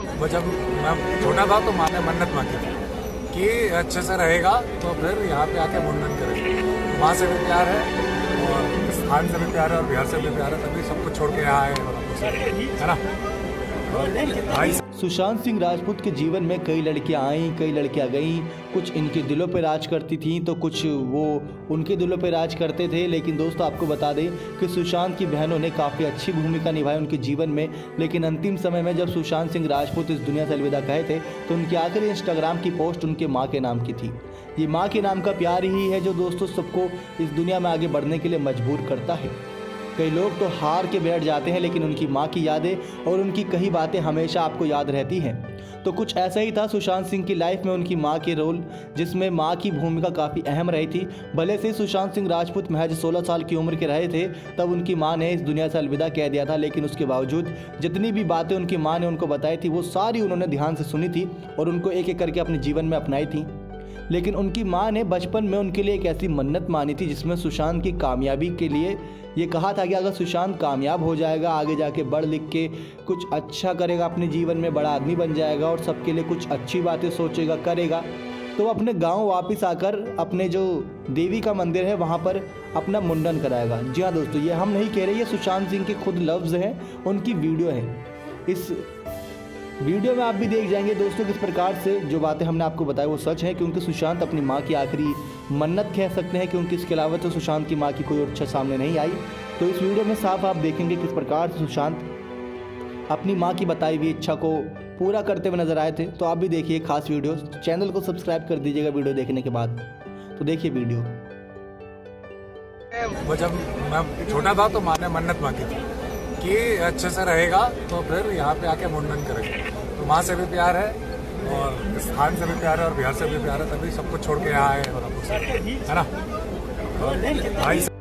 जब मैं छोटा था तो माँ ने मन्नत मांगी थी कि अच्छे से रहेगा तो फिर यहाँ पे आके मुंडन करेंगे। माँ से भी प्यार है और स्थान से भी प्यार है और बिहार से भी प्यार है, तभी सब कुछ छोड़ के यहाँ आए, है ना। सुशांत सिंह राजपूत के जीवन में कई लड़कियां आईं, कई लड़कियां गईं। कुछ इनके दिलों पर राज करती थीं तो कुछ वो उनके दिलों पर राज करते थे। लेकिन दोस्तों आपको बता दें कि सुशांत की बहनों ने काफ़ी अच्छी भूमिका निभाई उनके जीवन में। लेकिन अंतिम समय में जब सुशांत सिंह राजपूत इस दुनिया से अलविदा कहे थे तो उनकी आखिरी इंस्टाग्राम की पोस्ट उनके माँ के नाम की थी। ये माँ के नाम का प्यार ही है जो दोस्तों सबको इस दुनिया में आगे बढ़ने के लिए मजबूर करता है। कई लोग तो हार के बैठ जाते हैं, लेकिन उनकी माँ की यादें और उनकी कई बातें हमेशा आपको याद रहती हैं। तो कुछ ऐसा ही था सुशांत सिंह की लाइफ में उनकी माँ के रोल, जिसमें माँ की भूमिका काफ़ी अहम रही थी। भले से सुशांत सिंह राजपूत महज 16 साल की उम्र के रहे थे तब उनकी माँ ने इस दुनिया से अलविदा कह दिया था, लेकिन उसके बावजूद जितनी भी बातें उनकी माँ ने उनको बताई थी वो सारी उन्होंने ध्यान से सुनी थी और उनको एक एक करके अपने जीवन में अपनाई थी। लेकिन उनकी माँ ने बचपन में उनके लिए एक ऐसी मन्नत मानी थी जिसमें सुशांत की कामयाबी के लिए ये कहा था कि अगर सुशांत कामयाब हो जाएगा, आगे जाके पढ़ लिख के कुछ अच्छा करेगा, अपने जीवन में बड़ा आदमी बन जाएगा और सबके लिए कुछ अच्छी बातें सोचेगा, करेगा, तो वो अपने गांव वापस आकर अपने जो देवी का मंदिर है वहाँ पर अपना मुंडन कराएगा। जी हाँ दोस्तों, ये हम नहीं कह रहे, ये सुशांत सिंह के खुद लफ्ज़ हैं, उनकी वीडियो है। इस वीडियो में आप भी देख जाएंगे दोस्तों किस प्रकार से जो बातें हमने आपको बताई वो सच है, क्योंकि सुशांत अपनी माँ की आखिरी मन्नत कह सकते हैं, क्योंकि इसके अलावा तो सुशांत की माँ की कोई और इच्छा सामने नहीं आई। तो इस वीडियो में साफ आप देखेंगे किस प्रकार से सुशांत अपनी माँ की बताई हुई इच्छा को पूरा करते हुए नजर आए थे। तो आप भी देखिए खास वीडियो, चैनल को सब्सक्राइब कर दीजिएगा वीडियो देखने के बाद। तो देखिए वीडियो। जब मैं छोटा था तो माँ ने मन्नत मांगी थी कि अच्छे से रहेगा तो फिर यहाँ पे आके मुंडन करेंगे। तो माँ से भी प्यार है और स्थान से भी प्यार है और बिहार से भी प्यार है, तभी सब कुछ छोड़ के यहाँ आए, है ना। भाई